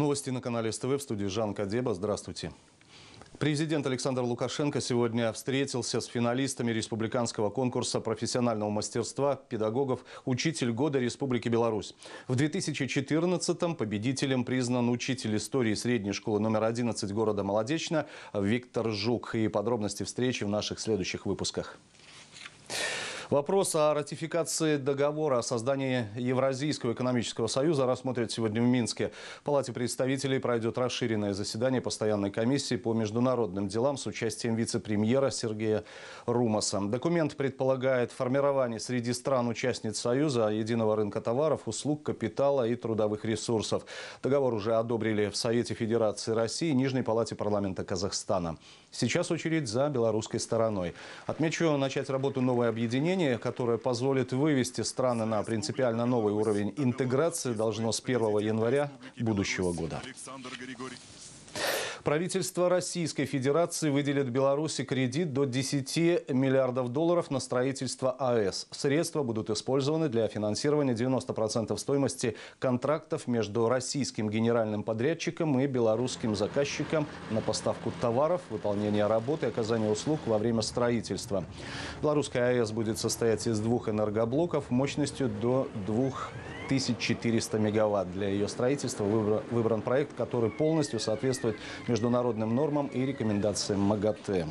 Новости на канале СТВ, в студии Жан Кадеба. Здравствуйте. Президент Александр Лукашенко сегодня встретился с финалистами республиканского конкурса профессионального мастерства педагогов «Учитель года Республики Беларусь». В 2014-м победителем признан учитель истории средней школы номер 11 города Молодечно Виктор Жук. И подробности встречи в наших следующих выпусках. Вопрос о ратификации договора о создании Евразийского экономического союза рассмотрят сегодня в Минске. В Палате представителей пройдет расширенное заседание постоянной комиссии по международным делам с участием вице-премьера Сергея Румаса. Документ предполагает формирование среди стран-участниц Союза единого рынка товаров, услуг, капитала и трудовых ресурсов. Договор уже одобрили в Совете Федерации России и Нижней Палате парламента Казахстана. Сейчас очередь за белорусской стороной. Отмечу, начать работу новое объединение, которое позволит вывести страны на принципиально новый уровень интеграции, должно с 1 января будущего года. Правительство Российской Федерации выделит Беларуси кредит до 10 миллиардов долларов на строительство АЭС. Средства будут использованы для финансирования 90% стоимости контрактов между российским генеральным подрядчиком и белорусским заказчиком на поставку товаров, выполнение работы и оказание услуг во время строительства. Белорусская АЭС будет состоять из 2 энергоблоков мощностью до 2400 мегаватт. Для ее строительства выбран проект, который полностью соответствует международным нормам и рекомендациям МАГАТЭ.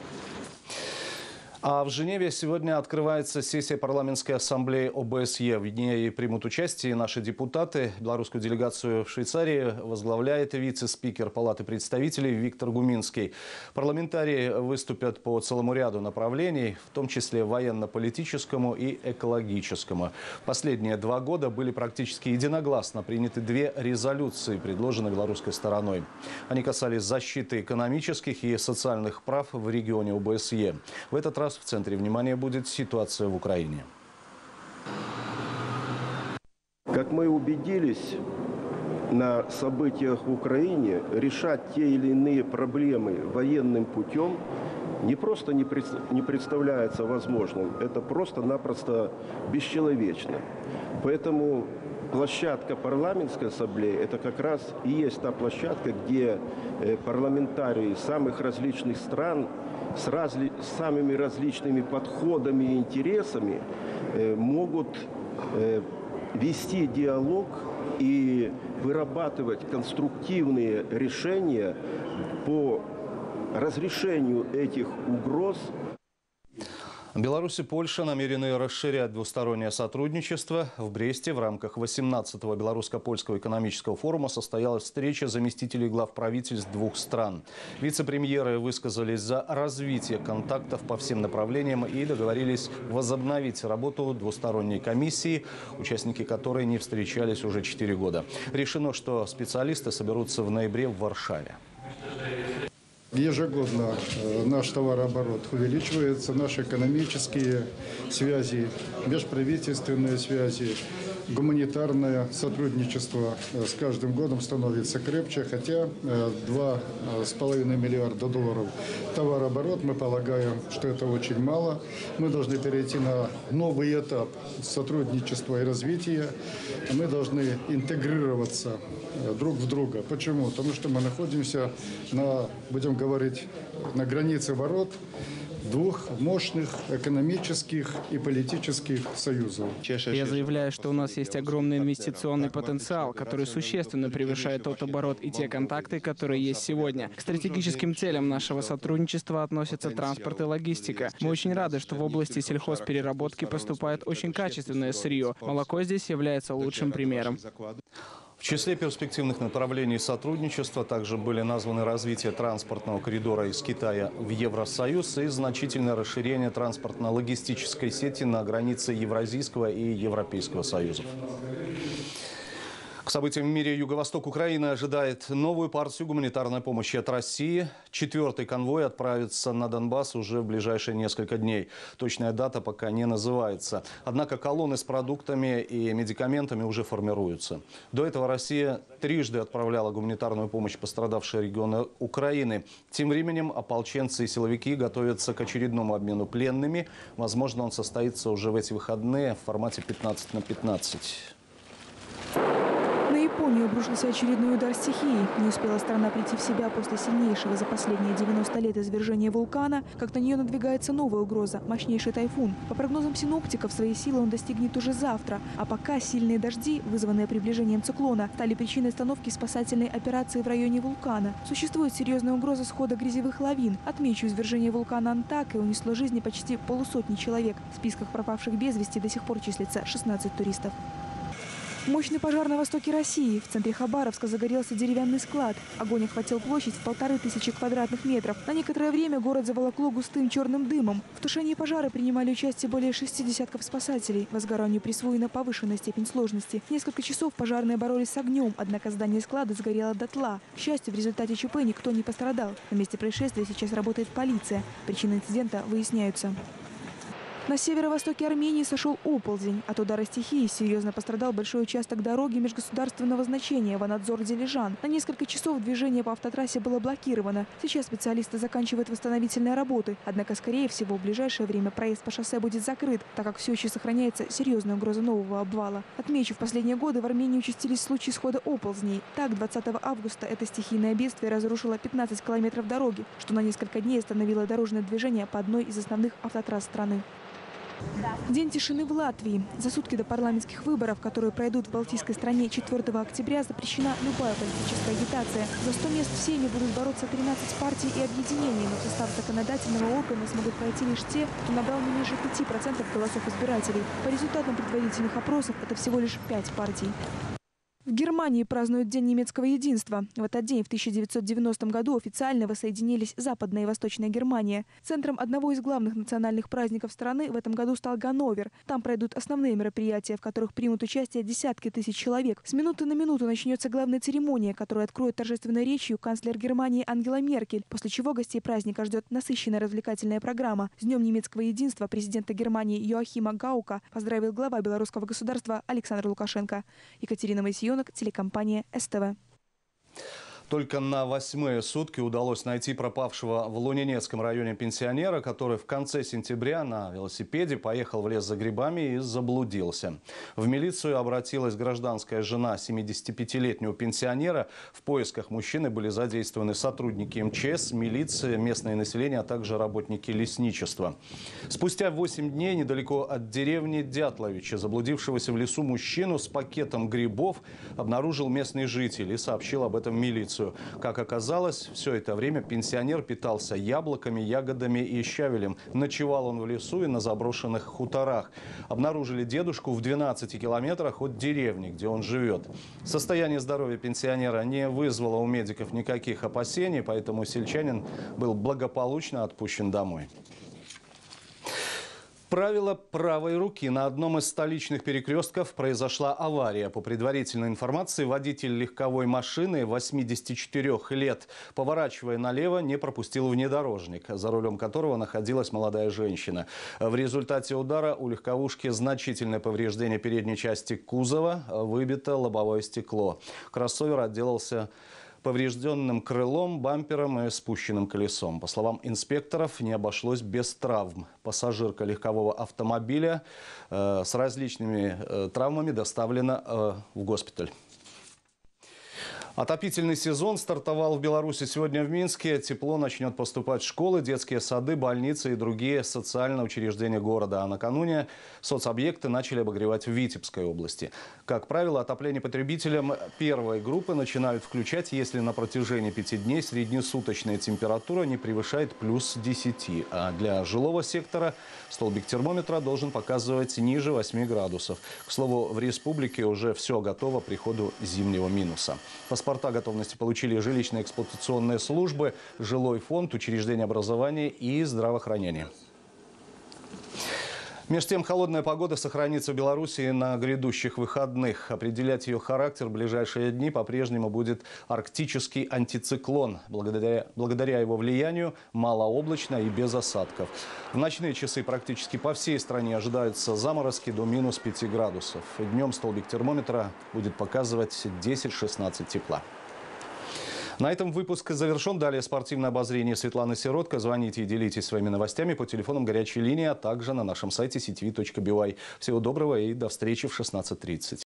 А в Женеве сегодня открывается сессия парламентской ассамблеи ОБСЕ. В ней примут участие наши депутаты. Белорусскую делегацию в Швейцарии возглавляет вице-спикер Палаты представителей Виктор Гуминский. Парламентарии выступят по целому ряду направлений, в том числе военно-политическому и экологическому. Последние 2 года были практически единогласно приняты 2 резолюции, предложенные белорусской стороной. Они касались защиты экономических и социальных прав в регионе ОБСЕ. В этот раз в центре внимания будет ситуация в Украине. Как мы убедились на событиях в Украине, решать те или иные проблемы военным путем не просто не представляется возможным, это просто-напросто бесчеловечно. Поэтому площадка парламентской ассамблеи – это как раз и есть та площадка, где парламентарии самых различных стран с самыми различными подходами и интересами могут вести диалог и вырабатывать конструктивные решения по разрешению этих угроз. Беларусь и Польша намерены расширять двустороннее сотрудничество. В Бресте в рамках 18-го Белорусско-Польского экономического форума состоялась встреча заместителей глав правительств 2 стран. Вице-премьеры высказались за развитие контактов по всем направлениям и договорились возобновить работу двусторонней комиссии, участники которой не встречались уже 4 года. Решено, что специалисты соберутся в ноябре в Варшаве. Ежегодно наш товарооборот увеличивается, наши экономические связи, межправительственные связи, гуманитарное сотрудничество с каждым годом становится крепче, хотя 2,5 миллиарда долларов товарооборот, мы полагаем, что это очень мало. Мы должны перейти на новый этап сотрудничества и развития. Мы должны интегрироваться друг в друга. Почему? Потому что мы находимся будем говорить, на границе ворот 2 мощных экономических и политических союзов. Я заявляю, что у нас есть огромный инвестиционный потенциал, который существенно превышает тот оборот и те контакты, которые есть сегодня. К стратегическим целям нашего сотрудничества относятся транспорт и логистика. Мы очень рады, что в области сельхозпереработки поступает очень качественное сырье. Молоко здесь является лучшим примером. В числе перспективных направлений сотрудничества также были названы развитие транспортного коридора из Китая в Евросоюз и значительное расширение транспортно-логистической сети на границе Евразийского и Европейского союзов. К событиям в мире юго-восток Украины ожидает новую партию гуманитарной помощи от России. 4-й конвой отправится на Донбасс уже в ближайшие несколько дней. Точная дата пока не называется. Однако колонны с продуктами и медикаментами уже формируются. До этого Россия трижды отправляла гуманитарную помощь в пострадавшие регионы Украины. Тем временем ополченцы и силовики готовятся к очередному обмену пленными. Возможно, он состоится уже в эти выходные в формате 15 на 15. Японию обрушился очередной удар стихии. Не успела страна прийти в себя после сильнейшего за последние 90 лет извержения вулкана, как на нее надвигается новая угроза – мощнейший тайфун. По прогнозам синоптиков, своей силы он достигнет уже завтра. А пока сильные дожди, вызванные приближением циклона, стали причиной остановки спасательной операции в районе вулкана. Существует серьезная угроза схода грязевых лавин. Отмечу, извержение вулкана Антаке унесло жизни почти полусотни человек. В списках пропавших без вести до сих пор числится 16 туристов. Мощный пожар на востоке России. В центре Хабаровска загорелся деревянный склад. Огонь охватил площадь в 1500 квадратных метров. На некоторое время город заволокло густым черным дымом. В тушении пожара принимали участие более 6 десятков спасателей. Возгоранию присвоена повышенная степень сложности. Несколько часов пожарные боролись с огнем, однако здание склада сгорело дотла. К счастью, в результате ЧП никто не пострадал. На месте происшествия сейчас работает полиция. Причины инцидента выясняются. На северо-востоке Армении сошел оползень. От удара стихии серьезно пострадал большой участок дороги межгосударственного значения Ванадзор-Дилижан. На несколько часов движение по автотрассе было блокировано. Сейчас специалисты заканчивают восстановительные работы. Однако, скорее всего, в ближайшее время проезд по шоссе будет закрыт, так как все еще сохраняется серьезная угроза нового обвала. Отмечу, в последние годы в Армении участились случаи схода оползней. Так, 20 августа это стихийное бедствие разрушило 15 километров дороги, что на несколько дней остановило дорожное движение по одной из основных автотрасс страны. День тишины в Латвии. За сутки до парламентских выборов, которые пройдут в балтийской стране 4 октября, запрещена любая политическая агитация. За 100 мест в Сейме будут бороться 13 партий и объединений, но в состав законодательного органа смогут пройти лишь те, кто набрал не меньше 5% голосов избирателей. По результатам предварительных опросов это всего лишь 5 партий. В Германии празднуют День немецкого единства. В этот день в 1990 году официально воссоединились Западная и Восточная Германия. Центром одного из главных национальных праздников страны в этом году стал Ганновер. Там пройдут основные мероприятия, в которых примут участие десятки тысяч человек. С минуты на минуту начнется главная церемония, которую откроет торжественной речью канцлер Германии Ангела Меркель, после чего гостей праздника ждет насыщенная развлекательная программа. С Днем немецкого единства президента Германии Йоахима Гаука поздравил глава белорусского государства Александр Лукашенко. Екатерина Моисеенок, телекомпания СТВ. Только на 8-е сутки удалось найти пропавшего в Лунинецком районе пенсионера, который в конце сентября на велосипеде поехал в лес за грибами и заблудился. В милицию обратилась гражданская жена 75-летнего пенсионера. В поисках мужчины были задействованы сотрудники МЧС, милиция, местное население, а также работники лесничества. Спустя 8 дней недалеко от деревни Дятловича заблудившегося в лесу мужчину с пакетом грибов обнаружил местный житель и сообщил об этом в милицию. Как оказалось, все это время пенсионер питался яблоками, ягодами и щавелем. Ночевал он в лесу и на заброшенных хуторах. Обнаружили дедушку в 12 километрах от деревни, где он живет. Состояние здоровья пенсионера не вызвало у медиков никаких опасений, поэтому сельчанин был благополучно отпущен домой. Правило правой руки. На одном из столичных перекрестков произошла авария. По предварительной информации, водитель легковой машины 84 лет, поворачивая налево, не пропустил внедорожник, за рулем которого находилась молодая женщина. В результате удара у легковушки значительное повреждение передней части кузова, выбито лобовое стекло. Кроссовер отделался поврежденным крылом, бампером и спущенным колесом. По словам инспекторов, не обошлось без травм. Пассажирка легкового автомобиля с различными травмами доставлена в госпиталь. Отопительный сезон стартовал в Беларуси сегодня в Минске. Тепло начнет поступать в школы, детские сады, больницы и другие социальные учреждения города. А накануне соцобъекты начали обогревать в Витебской области. Как правило, отопление потребителям первой группы начинают включать, если на протяжении 5 дней среднесуточная температура не превышает плюс 10. А для жилого сектора столбик термометра должен показывать ниже 8 градусов. К слову, в республике уже все готово к приходу зимнего минуса. Паспорта готовности получили жилищно-эксплуатационные службы, жилой фонд, учреждения образования и здравоохранения. Между тем, холодная погода сохранится в Беларуси на грядущих выходных. Определять ее характер в ближайшие дни по-прежнему будет арктический антициклон. Благодаря его влиянию малооблачно и без осадков. В ночные часы практически по всей стране ожидаются заморозки до минус 5 градусов. Днем столбик термометра будет показывать 10-16 тепла. На этом выпуск завершен. Далее спортивное обозрение Светланы Сиротко. Звоните и делитесь своими новостями по телефонам горячей линии, а также на нашем сайте ctv.by. Всего доброго и до встречи в 16:30.